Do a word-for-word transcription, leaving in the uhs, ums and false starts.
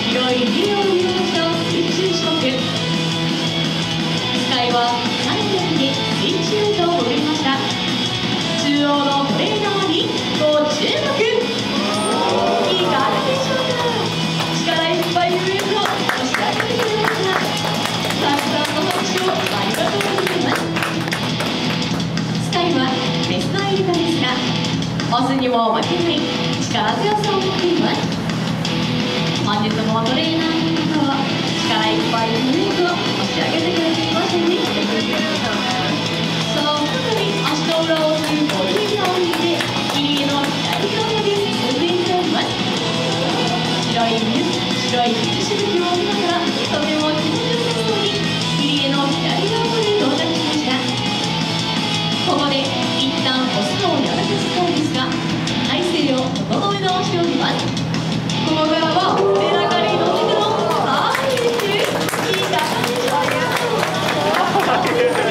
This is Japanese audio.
白い竜を利用した水中種目。スカイは最後に水中へと戻りました。中央のトレーナーにご注目。いかがでしょうか。力いっぱい上へと押し上げてくれました。たくさんの拍手をありがとうございます。スカイはメスのイルカですが、オスにも負けない力強さを持っています。本日もトレーナーの方は力いっぱい上へと押し上げてくれていましたね。さあ、再び足の裏をするボディーを引いて入り江の左側まで進んでいっております。白い水白い水しぶきを見ながらとても気持ちよさそうに入り江の左側まで到着しました。ここで一旦お砂をやらかすそうですが、体勢を整え直しております。ここからは背中に乗せてのサービス。いかがでしょうか。